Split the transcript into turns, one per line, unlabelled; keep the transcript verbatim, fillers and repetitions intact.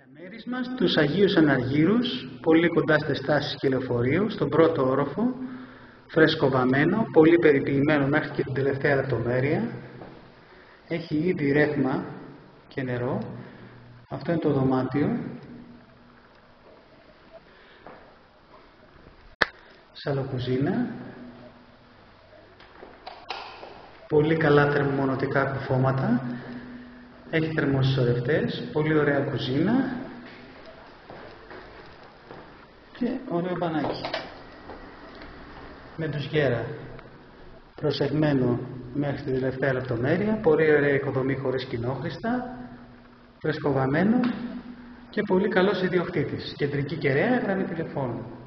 Διαμέρισμα στους Αγίους Αναργύρους, πολύ κοντά στις στάσεις και λεωφορείου, στον πρώτο όροφο, φρεσκοβαμμένο, πολύ περιποιημένο μέχρι και την τελευταία λεπτομέρεια. Έχει ήδη ρεύμα και νερό. Αυτό είναι το δωμάτιο. Σαλοκουζίνα. Πολύ καλά θερμομονωτικά κουφώματα. Έχει θερμοσυσσωρευτές, πολύ ωραία κουζίνα και ωραίο μπανάκι με ντουζιέρα προσεγμένο μέχρι την τελευταία λεπτομέρεια, πολύ ωραία οικοδομή χωρίς κοινόχρηστα, φρεσκοβαμμένο και πολύ καλός ιδιοκτήτης. Κεντρική κεραία, γραμμή τηλεφώνου.